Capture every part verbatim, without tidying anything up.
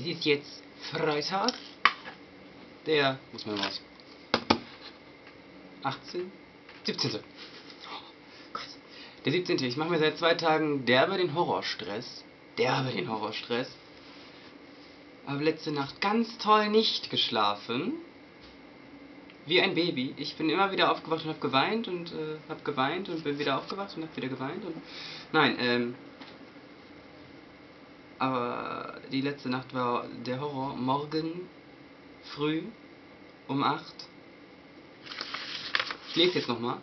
Es ist jetzt Freitag, der, muss man raus, achtzehn, siebzehnte. Oh Gott. Der siebzehnte. Ich mache mir seit zwei Tagen derbe den Horrorstress. Derbe den Horrorstress. Habe letzte Nacht ganz toll nicht geschlafen. Wie ein Baby. Ich bin immer wieder aufgewacht und habe geweint und äh, habe geweint und bin wieder aufgewacht und habe wieder geweint und... Nein, ähm... Aber die letzte Nacht war der Horror. Morgen früh um acht. Ich lese jetzt nochmal.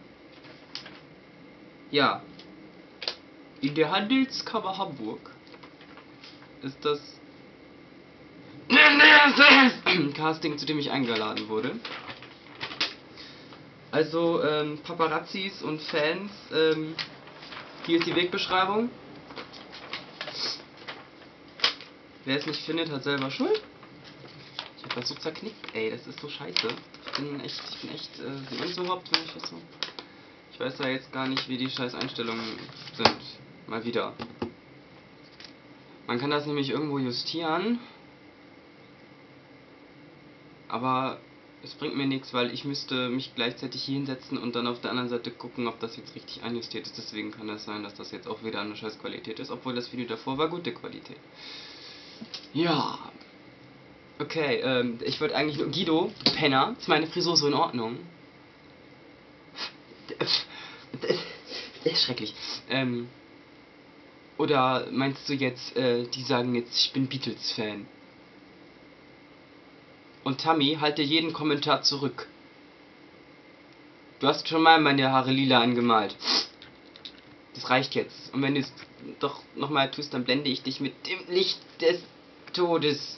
Ja. In der Handelskammer Hamburg ist das Casting, zu dem ich eingeladen wurde. Also, ähm, Paparazzis und Fans, ähm, hier ist die Wegbeschreibung. Wer es nicht findet, hat selber Schuld. Ich hab das so zerknickt, ey, das ist so scheiße. Ich bin echt, ich bin echt, äh, sieht man das überhaupt, wenn ich das so... Ich weiß ja jetzt gar nicht, wie die scheiß Einstellungen sind. Mal wieder. Man kann das nämlich irgendwo justieren. Aber es bringt mir nichts, weil ich müsste mich gleichzeitig hier hinsetzen und dann auf der anderen Seite gucken, ob das jetzt richtig einjustiert ist. Deswegen kann das sein, dass das jetzt auch wieder eine scheiß Qualität ist, obwohl das Video davor war gute Qualität. Ja. Okay, ähm, ich wollte eigentlich nur... Guido, Penner, ist meine Frisur so in Ordnung? Das ist schrecklich. Ähm... Oder meinst du jetzt, äh, die sagen jetzt, ich bin Beatles-Fan? Und Tammy, halte jeden Kommentar zurück. Du hast schon mal meine Haare lila angemalt. Das reicht jetzt. Und wenn du es doch nochmal tust, dann blende ich dich mit dem Licht des Todes.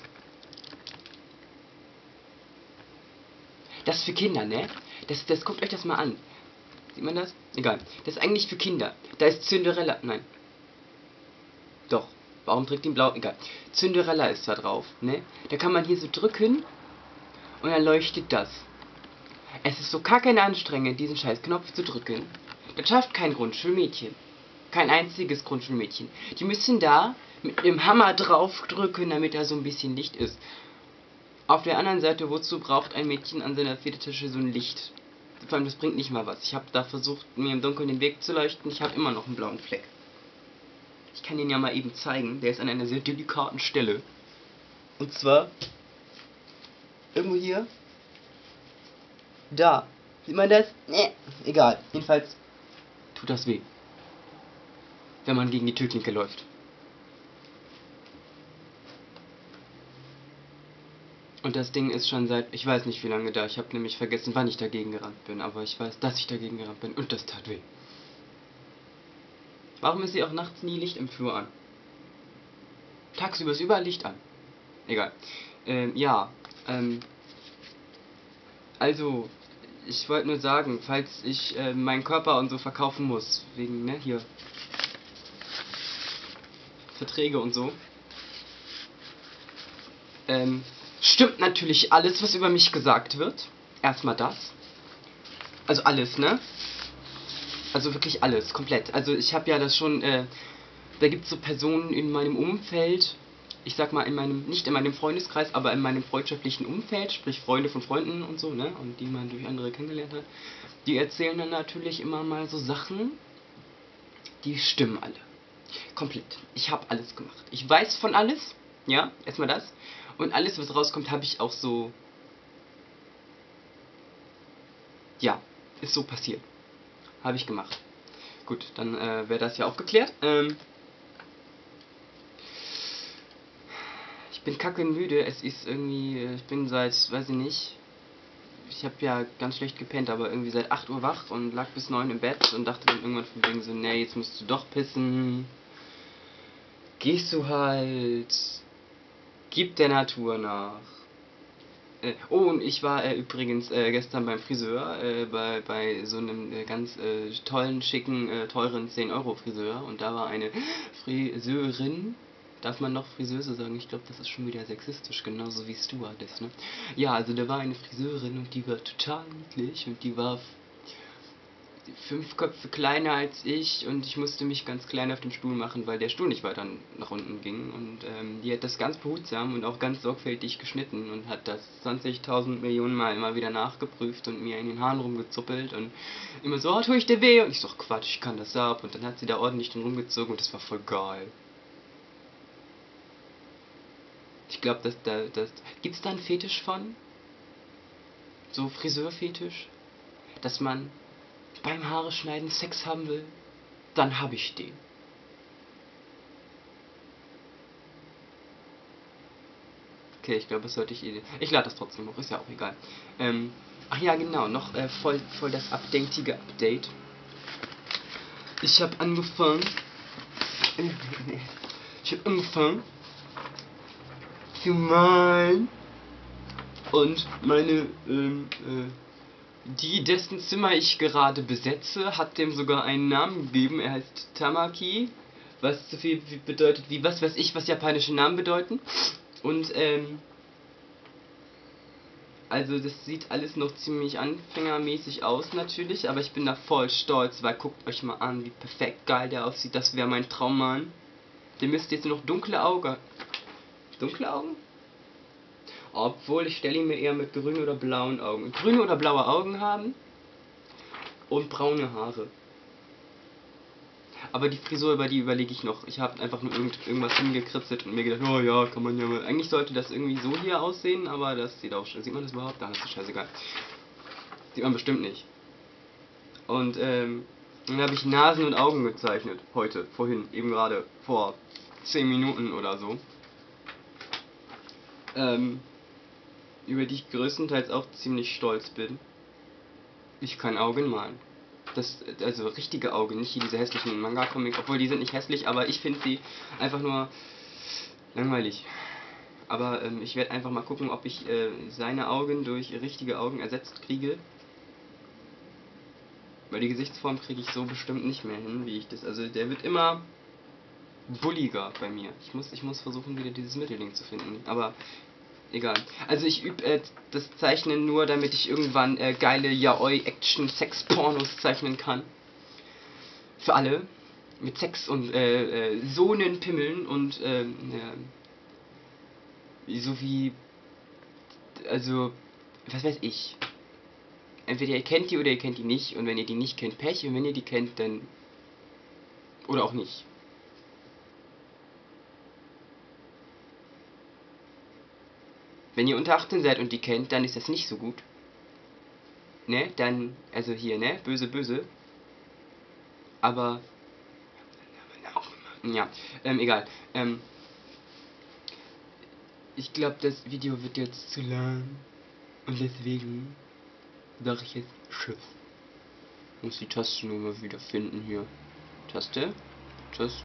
Das ist für Kinder, ne? Das, das guckt euch das mal an. Sieht man das? Egal. Das ist eigentlich für Kinder. Da ist Cinderella. Nein. Doch. Warum trägt ihn blau? Egal. Cinderella ist da drauf, ne? Da kann man hier so drücken und dann leuchtet das. Es ist so kacke anstrengend, diesen scheiß Knopf zu drücken. Das schafft kein Grundschulmädchen. Kein einziges Grundschulmädchen. Die müssen da mit dem Hammer drauf drücken, damit da so ein bisschen Licht ist. Auf der anderen Seite, wozu braucht ein Mädchen an seiner Federtasche so ein Licht? Vor allem, das bringt nicht mal was. Ich habe da versucht, mir im Dunkeln den Weg zu leuchten. Ich habe immer noch einen blauen Fleck. Ich kann den ja mal eben zeigen. Der ist an einer sehr delikaten Stelle. Und zwar irgendwo hier. Da. Sieht man das? Nee. Egal. Jedenfalls tut das weh. Wenn man gegen die Türklinke läuft. Und das Ding ist schon seit, ich weiß nicht wie lange da. Ich habe nämlich vergessen, wann ich dagegen gerannt bin. Aber ich weiß, dass ich dagegen gerannt bin. Und das tat weh. Warum ist hier auch nachts nie Licht im Flur an? Tagsüber ist überall Licht an. Egal. Ähm, ja. Ähm. Also, ich wollte nur sagen, falls ich äh, meinen Körper und so verkaufen muss, wegen, ne, hier, Verträge und so, ähm, stimmt natürlich alles, was über mich gesagt wird. Erstmal das. Also alles, ne? Also wirklich alles, komplett. Also ich habe ja das schon, äh, da gibt es so Personen in meinem Umfeld, ich sag mal in meinem, nicht in meinem Freundeskreis, aber in meinem freundschaftlichen Umfeld, sprich Freunde von Freunden und so, ne? Und die man durch andere kennengelernt hat, die erzählen dann natürlich immer mal so Sachen, die stimmen alle. Komplett. Ich habe alles gemacht. Ich weiß von alles, ja, erstmal das. Und alles, was rauskommt, habe ich auch so, ja, ist so passiert. Habe ich gemacht. Gut, dann äh, wäre das ja auch geklärt. Ähm, ich bin kacke müde. Es ist irgendwie, ich bin seit, weiß ich nicht, ich habe ja ganz schlecht gepennt, aber irgendwie seit acht Uhr wach und lag bis neun im Bett und dachte dann irgendwann von wegen so, nee, jetzt musst du doch pissen. Gehst du halt. Gib der Natur nach. Äh, oh, und ich war äh, übrigens äh, gestern beim Friseur, äh, bei, bei so einem äh, ganz äh, tollen, schicken, äh, teuren zehn Euro Friseur. Und da war eine Friseurin. Darf man noch Friseuse sagen? Ich glaube, das ist schon wieder sexistisch, genauso wie Stewardess, ne? Ja, also da war eine Friseurin und die war total niedlich und die war... fünf Köpfe kleiner als ich und ich musste mich ganz klein auf dem Stuhl machen, weil der Stuhl nicht weiter nach unten ging. Und ähm, die hat das ganz behutsam und auch ganz sorgfältig geschnitten und hat das zwanzigtausend Millionen Mal immer wieder nachgeprüft und mir in den Haaren rumgezuppelt und immer so, oh, tue ich dir weh? Und ich so, Quatsch, ich kann das ab. Und dann hat sie da ordentlich drin rumgezogen und das war voll geil. Ich glaube, dass da, das, gibt's da einen Fetisch von? So Friseurfetisch? Dass man beim Haare schneiden Sex haben will? Dann hab ich den. Okay, ich glaube, das sollte ich eh... Ich lade das trotzdem hoch, ist ja auch egal. Ähm, ach ja, genau, noch äh, voll, voll das updatige Update. Ich habe angefangen... Ich habe angefangen... zu malen. Und meine, ähm, äh... die, dessen Zimmer ich gerade besetze, hat dem sogar einen Namen gegeben. Er heißt Tamaki, was so viel bedeutet wie was weiß ich, was japanische Namen bedeuten. Und, ähm, also das sieht alles noch ziemlich anfängermäßig aus natürlich, aber ich bin da voll stolz, weil guckt euch mal an, wie perfekt geil der aussieht. Das wäre mein Traummann. Der müsste jetzt nur noch dunkle Augen. Dunkle Augen? Obwohl, ich stelle ihn mir eher mit grünen oder blauen Augen. Grüne oder blaue Augen haben und braune Haare. Aber die Frisur, über die überlege ich noch. Ich habe einfach nur irgend, irgendwas hingekritzelt und mir gedacht, oh ja, kann man ja mal. Eigentlich sollte das irgendwie so hier aussehen, aber das sieht auch schon. Sieht man das überhaupt? Dann ist das scheißegal. Sieht man bestimmt nicht. Und ähm, dann habe ich Nasen und Augen gezeichnet. Heute, vorhin, eben gerade, vor zehn Minuten oder so. Ähm, über die ich größtenteils auch ziemlich stolz bin. Ich kann Augen malen. Das, also richtige Augen, nicht hier diese hässlichen Manga-Comic, obwohl die sind nicht hässlich, aber ich finde sie einfach nur langweilig. Aber ähm, ich werde einfach mal gucken, ob ich äh, seine Augen durch richtige Augen ersetzt kriege. Weil die Gesichtsform kriege ich so bestimmt nicht mehr hin, wie ich das. Also der wird immer bulliger bei mir. Ich muss, ich muss versuchen, wieder dieses Mittelding zu finden. Aber egal. Also ich übe äh, das Zeichnen nur, damit ich irgendwann äh, geile Yaoi-Action-Sex-Pornos zeichnen kann. Für alle. Mit Sex und äh, äh, Sohnenpimmeln und äh, äh, so wie, also, was weiß ich. Entweder ihr kennt die oder ihr kennt die nicht. Und wenn ihr die nicht kennt, Pech. Und wenn ihr die kennt, dann... Oder auch nicht. Wenn ihr unter achtzehn seid und die kennt, dann ist das nicht so gut. Ne? Dann, also hier, ne? Böse, böse. Aber... Ja, ähm, egal. Ähm... Ich glaube, das Video wird jetzt zu lang. Und deswegen sage ich jetzt Tschüss. Muss die Taste nur mal wieder finden hier. Taste. Tschüss.